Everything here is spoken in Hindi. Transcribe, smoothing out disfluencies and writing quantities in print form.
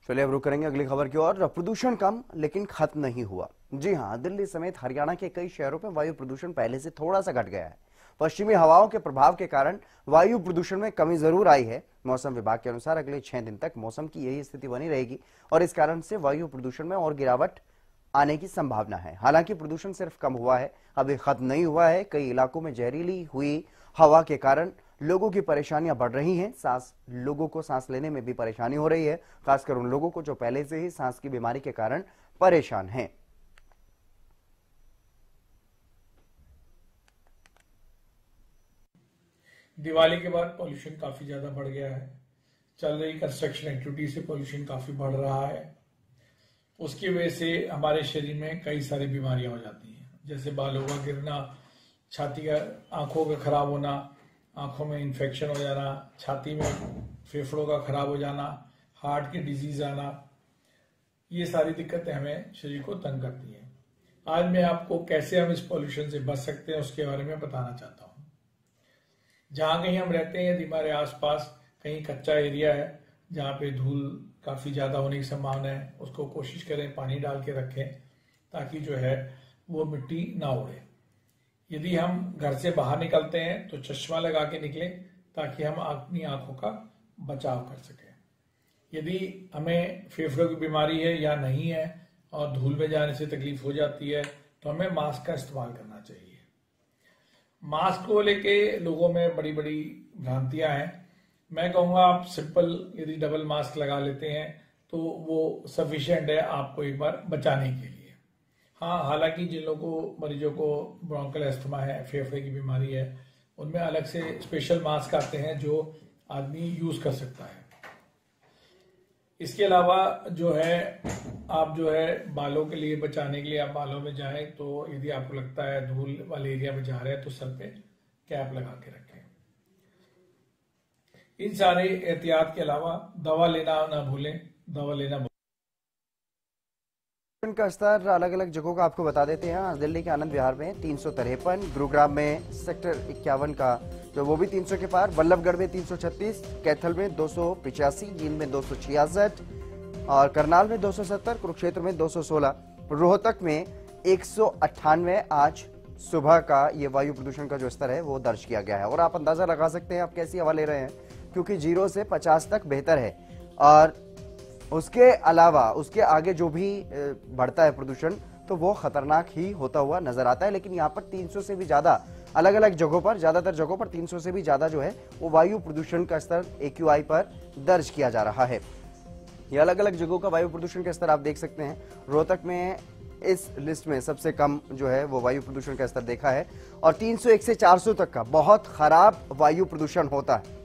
चलिए अब रुक करेंगे अगली खबर की ओर। प्रदूषण कम लेकिन खत्म नहीं हुआ। जी हां, दिल्ली समेत हरियाणा के कई शहरों में वायु प्रदूषण पहले से थोड़ा सा घट गया है। पश्चिमी हवाओं के प्रभाव के कारण वायु प्रदूषण में कमी जरूर आई है। मौसम विभाग के अनुसार अगले 6 दिन तक मौसम की यही स्थिति बनी रहेगी और इस कारण से वायु प्रदूषण में और गिरावट आने की संभावना है। हालांकि प्रदूषण सिर्फ कम हुआ है, अभी खत्म नहीं हुआ है। कई इलाकों में जहरीली हुई हवा के कारण लोगों की परेशानियां बढ़ रही हैं। लोगों को सांस लेने में भी परेशानी हो रही है, खासकर उन लोगों को जो पहले से ही सांस की बीमारी के कारण परेशान हैं। दिवाली के बाद पॉल्यूशन काफी ज्यादा बढ़ गया है। चल रही कंस्ट्रक्शन एक्टिविटी से पॉल्यूशन काफी बढ़ रहा है। उसकी वजह से हमारे शरीर में कई सारी बीमारियां हो जाती हैं, जैसे बालों का गिरना, छाती का, आंखों का खराब होना, आंखों में इन्फेक्शन हो जाना, छाती में फेफड़ों का खराब हो जाना, हार्ट की डिजीज आना। ये सारी दिक्कतें हमें शरीर को तंग करती हैं। आज मैं आपको कैसे हम इस पॉल्यूशन से बच सकते हैं उसके बारे में बताना चाहता हूँ। जहाँ कहीं हम रहते हैं, यदि हमारे आसपास कहीं कच्चा एरिया है जहाँ पे धूल काफी ज्यादा होने की संभावना है, उसको कोशिश करें पानी डाल के रखें ताकि जो है वो मिट्टी ना उड़े। यदि हम घर से बाहर निकलते हैं तो चश्मा लगा के निकलें ताकि हम अपनी आंखों का बचाव कर सकें। यदि हमें फेफड़ों की बीमारी है या नहीं है और धूल में जाने से तकलीफ हो जाती है तो हमें मास्क का इस्तेमाल करना चाहिए। मास्क को लेके लोगों में बड़ी बड़ी भ्रांतियां हैं। मैं कहूँगा आप सिंपल यदि डबल मास्क लगा लेते हैं तो वो सफिशिएंट है आपको एक बार बचाने के लिए। हाँ, हालांकि जिन लोगों को, मरीजों को ब्रोंकल अस्थमा है, फेफड़े की बीमारी है, उनमें अलग से स्पेशल मास्क आते हैं जो आदमी यूज कर सकता है। इसके अलावा जो है आप जो है बालों के लिए बचाने के लिए आप बालों में जाएं तो यदि आपको लगता है धूल वाले एरिया में जा रहे हैं तो सर पे कैप लगा के रखें। इन सारे एहतियात के अलावा दवा लेना ना भूलें, दवा लेना का स्तर अलग अलग जगहों का आपको बता देते हैं। दिल्ली के आनंद विहार में 353, गुरुग्राम में सेक्टर 51 का जो वो भी 300 के पार, वल्लभगढ़ में 336, कैथल में 285, जींद में 266 और करनाल में 270, कुरुक्षेत्र में 216, रोहतक में 198 आज सुबह का ये वायु प्रदूषण का जो स्तर है वो दर्ज किया गया है। और आप अंदाजा लगा सकते हैं आप कैसी हवा ले रहे हैं, क्योंकि 0 से 50 तक बेहतर है और उसके अलावा उसके आगे जो भी बढ़ता है प्रदूषण तो वो खतरनाक ही होता हुआ नजर आता है। लेकिन यहाँ पर 300 से भी ज्यादा अलग अलग जगहों पर, ज्यादातर जगहों पर 300 से भी ज्यादा जो है वो वायु प्रदूषण का स्तर AQI पर दर्ज किया जा रहा है। ये अलग अलग जगहों का वायु प्रदूषण का स्तर आप देख सकते हैं। रोहतक में इस लिस्ट में सबसे कम जो है वो वायु प्रदूषण का स्तर देखा है और 301 से 400 तक का बहुत खराब वायु प्रदूषण होता है।